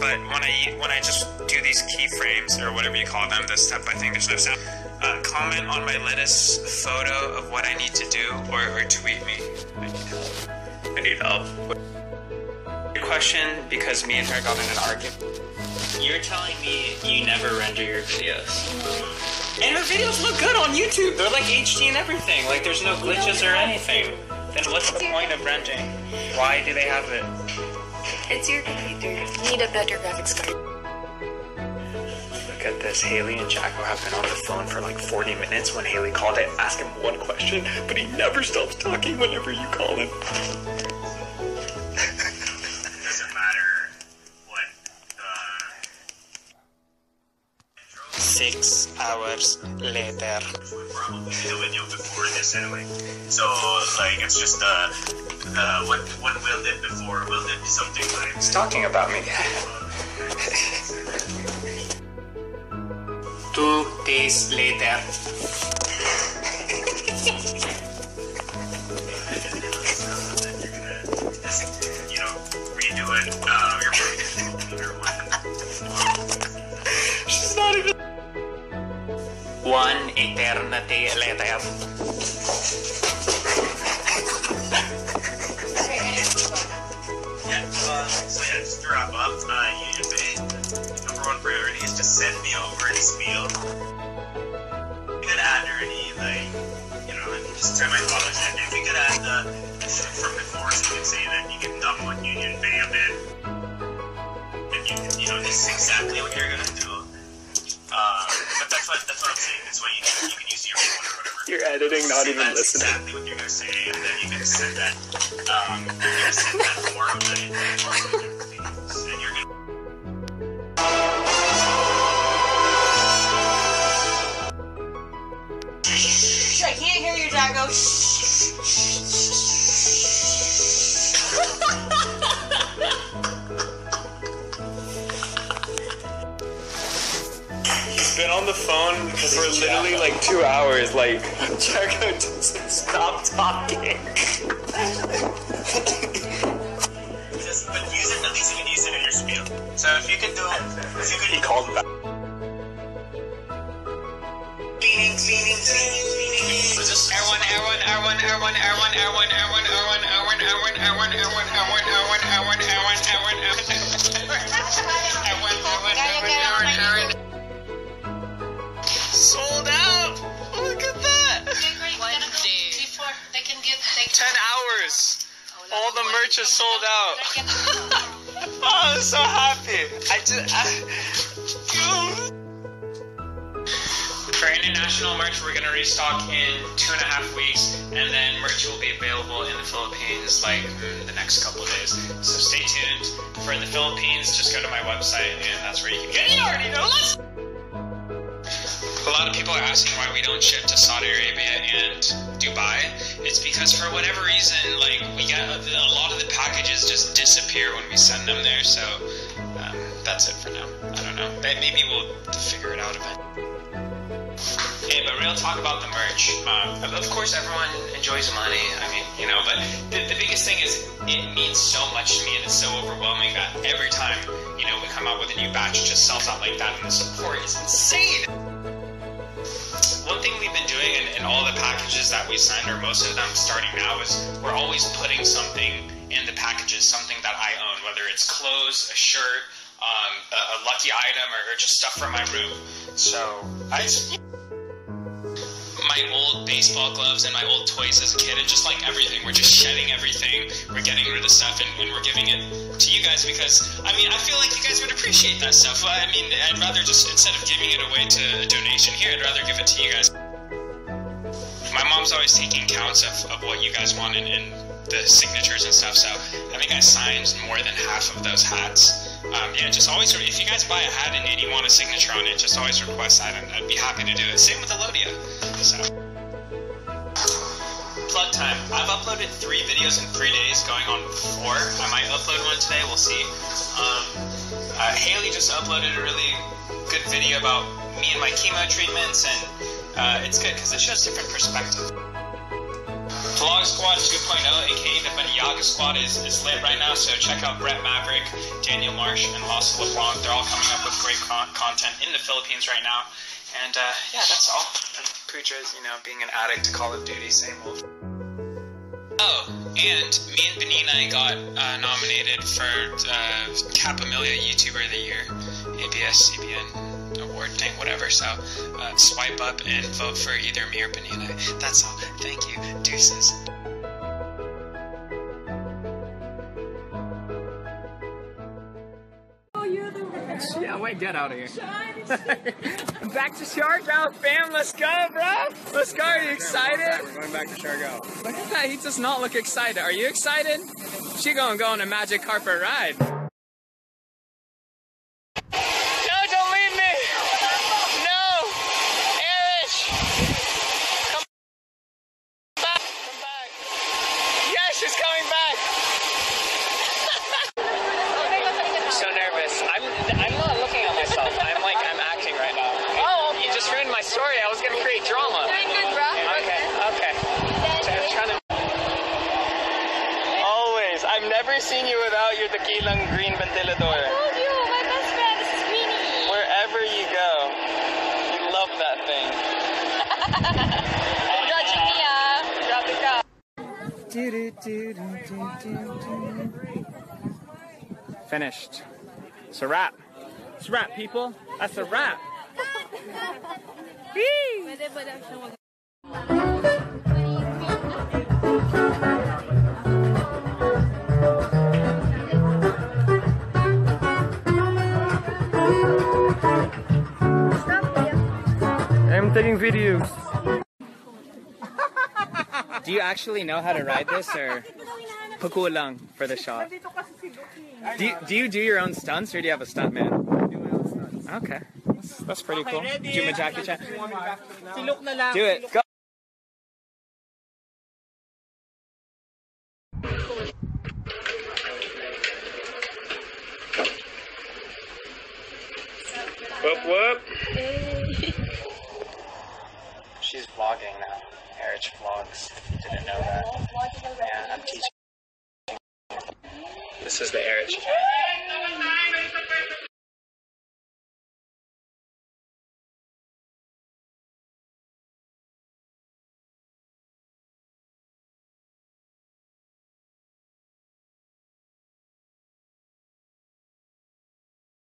but when I just do these keyframes or whatever you call them, the step by thing, there's no sound. Comment on my latest photo of what I need to do, or tweet me. I need help. Your question, because me and her got in an argument. You're telling me you never render your videos. And the videos look good on YouTube. They're like HD and everything. Like there's no glitches or anything. Then what's the point of rendering? Why do they have it? It's your computer. You need a better graphics card. Look at this. Haley and Jacko have been on the phone for like 40 minutes. When Haley called, I asked him one question, but he never stops talking whenever you call him. Doesn't matter what 6 hours later. we probably did a video before this anyway. So like it's just what Will did before. Will did something like He's talking about me. 2 days later. you know, redo it. She's not even. 1 eternity later. So yeah, just to wrap up, Union Bay, #1 priority is just send me over the spiel. You could add any, like, you know, just tell my followers that if you could add the shit from before, so you can say that you can dump on Union Bay a bit. And you know, this is exactly what you're gonna do. But that's what I'm saying. That's why you can use your phone or whatever. You're editing, not even that's listening. Exactly what you're gonna say, and then you can send that. You're gonna send that form of the and you're gonna. I can't hear you, Jacko. He's been on the phone for literally like 2 hours. Like, Jacko doesn't stop talking. But use it, at least you can use it in your spiel. So if you could do, He called back. cleaning. Sold out! Look at that! 10 hours! All the merch is sold out. Oh, I'm so happy. For international merch, we're gonna restock in 2.5 weeks, and then merch will be available in the Philippines like in the next couple of days. So stay tuned. For the Philippines, just go to my website, and that's where you can get it. You already know. A lot of people are asking why we don't ship to Saudi Arabia and Dubai. It's because for whatever reason, like we get a lot of the packages just disappear when we send them there. So that's it for now. I don't know. Maybe we'll figure it out a bit. Hey, but real talk about the merch. Of course, everyone enjoys money. I mean, you know, but the biggest thing is it means so much to me, and it's so overwhelming that every time, you know, we come out with a new batch, it just sells out like that, and the support is insane. One thing we've been doing in all the packages that we send, or most of them starting now, is we're always putting something in the packages, something that I own, whether it's clothes, a shirt, a lucky item, or just stuff from my room. So my old baseball gloves and my old toys as a kid, and just like everything, we're just shedding everything, we're getting rid of stuff, and we're giving it to you guys, because I mean, I feel like you guys would appreciate that stuff. I mean, I'd rather just, instead of giving it away to a donation here, I'd rather give it to you guys. My mom's always taking counts of what you guys want and the signatures and stuff, so I think I signed more than half of those hats. Yeah, just always, if you guys buy a hat and you want a signature on it, just always request that, and I'd be happy to do it. Same with Wilodia. So, plug time. I've uploaded 3 videos in 3 days, going on 4. I might upload one today, we'll see. Haley just uploaded a really good video about me and my chemo treatments, and it's good because it shows different perspective. Vlog Squad 2.0, aka the Baniaga Squad, is lit right now, so check out Brett Maverick, Daniel Marsh, and Lost LeBlanc. They're all coming up with great content in the Philippines right now. And yeah, that's all. And Pooja's, you know, being an addict to Call of Duty, same old. Oh, and me and Benina got nominated for Cap Amelia YouTuber of the Year, ABS, CBN award thing, whatever. So swipe up and vote for either me or Benina. That's all. Thank you. Deuces. Yeah, wait, get out of here. Back to Siargao, fam. Let's go, bro. Let's go. Are you excited? We're going back to Siargao. Look at that. He does not look excited. Are you excited? She gonna go on a magic carpet ride. No, don't leave me. No. Erich. Come back. Come back. Yes, she's coming back. So nervous. I'm not looking at myself. I'm acting right now. Oh, you just ruined my story. I was gonna create drama. Doing good, bro. Okay. Trying to... Always. I've never seen you without your tequilang green ventilador. I told you, my best friend. This is Greenie. Wherever you go, you love that thing. You're judging me, Drop the cup. Finished. It's a wrap. It's a wrap, people. That's a wrap. I'm taking videos. Do you actually know how to ride this, or puku lang for the shot? Do you do your own stunts, or do you have a stunt man? I do my own stunts. Okay, that's pretty cool. Do you Jackie Chan? Do Do it. Go. Whoop whoop. She's vlogging now. Erich vlogs. Didn't know that. Yeah, I'm teaching.